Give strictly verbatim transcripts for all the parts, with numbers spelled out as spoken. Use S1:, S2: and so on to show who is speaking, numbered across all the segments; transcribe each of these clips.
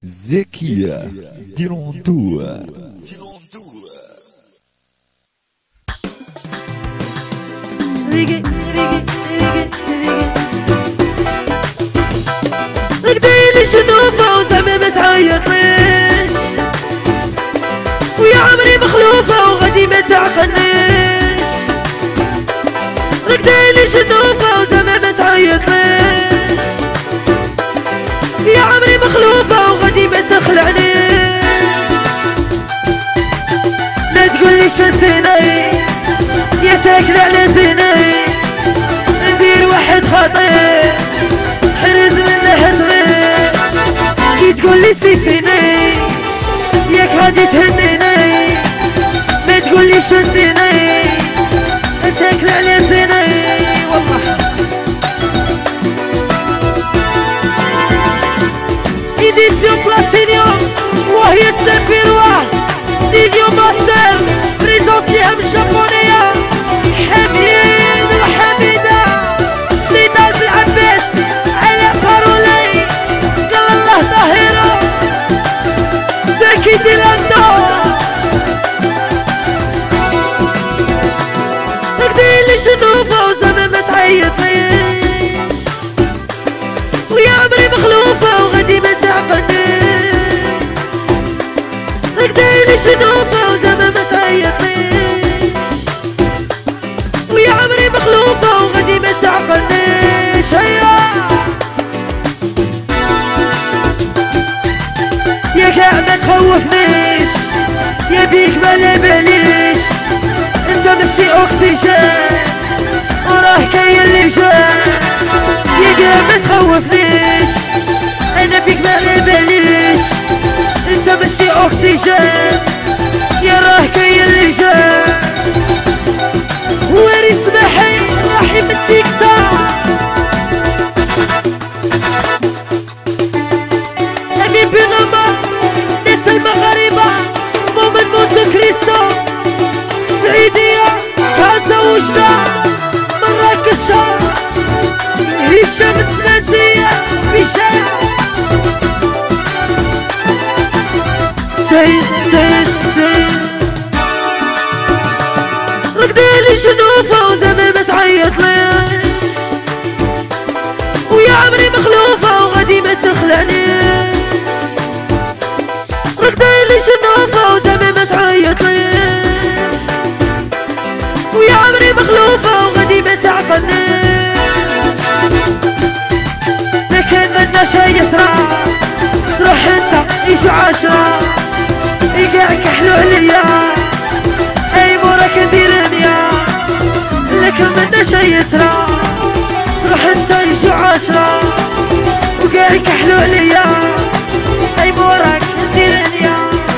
S1: زكية ديروندو
S2: ريقي ريقي ريقي ريقي رقديلي شنوفة وزعما ما تعيطليش ويا عمري مخلوفة وغادي ما تعقلنيش رقديلي شنوفة وزعما ما تعيطليش يا عمري مخلوفة وغادي ما تخلعنيش ما تقوليش نسيني يا ساكن على زيني ندير واحد خطير حرز منه صغير كي تقولي سيفيني ياك غادي تهنيني ما تقوليش نسيني تاكل على زيني والله إديسيون بلاسينيوم وهي السفير واه ستيديو ماستر بريزونسيها من الجابونية حميد وحميدة سيدة بالعباس على بارولي قال الله طاهرة زكي ديلاندو رقديلي شنوفة وزعما ما تعيطليش ويا عمري مخلوفة وغادي ما تعقلنيش رقديلي شنوفة وزعما ما تعيطليش ويا عمري مخلوفة وغادي ما تعقلنيش هيا يا كاع ما تخوفنيش يا بيك ما لاباليش انت ماشي اكسجين وراه كاين اللي جا يا كاع ما تخوفنيش انا بيك ما لاباليش انت ماشي اكسجين يا راه كاين اللي جا واري سماحي راحي من التيكتا امين بنما ناس المغاربة مومن مونتو كريستو السعيدية كازا وجدة مراكش هشام السماتية بشام سيد سيد سيد رقديلي شنوفة وزعما ما تعيطليش ويا عمري مخلوفة وغادي ما تخلعنيش رقديلي شنوفة وزعما ما تعيطليش ويا عمري مخلوفة وغادي ما تعقلنيش ما كان مالناش يسرى تروح انت يجو عشرة يقاع كحلو عليا اي موراك ندير ميا لكن مالناش يسرى تروح انت يجو عشرة وقاع كحلو عليا اي موراك ندير ميا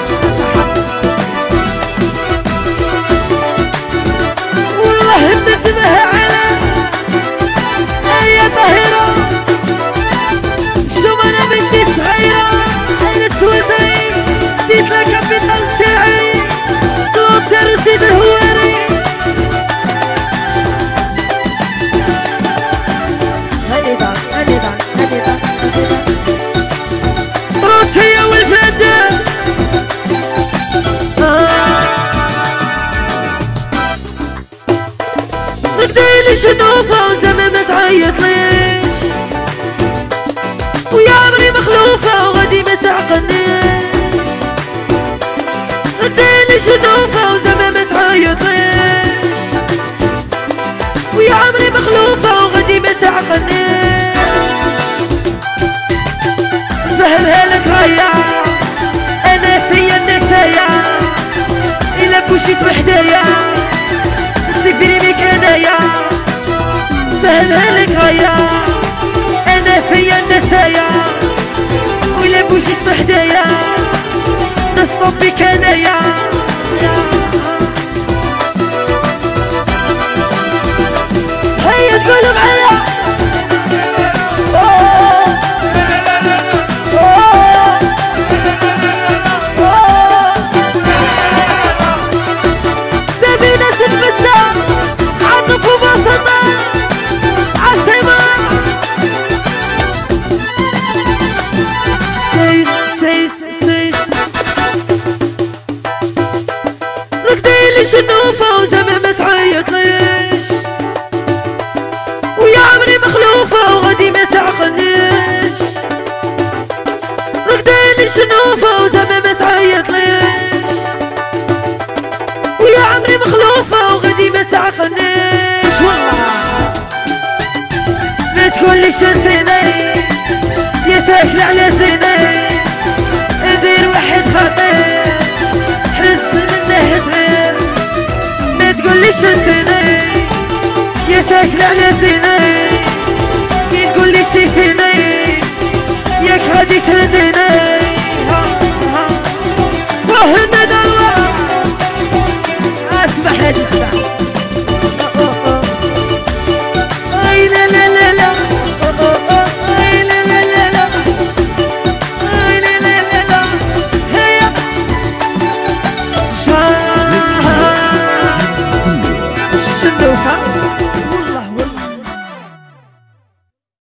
S2: والله ندمها على اي طاهرة شو ما انا بنتي صغيرة انا سولتي ديت لك كابيتال تاعي كلوتر سيد الهواري هاني دار هاني دار هاني دار روتية والفدان رقديلي شنوفة وزعما ما تعيطليش ويا عمري مخلوفة وغادي ما تعقلنيش رقديلي شنوفة وزعما ما تعيطليش ويا عمري مخلوفة وغادي ما تعقلنيش نفهمها لك رايا انا فيا النسايا الا بوشيت وحدايا سيبيني بيك انايا نفهمها لك رايا انا فيا النسايا ولا بوشيت وحدايا نصطب بك انايا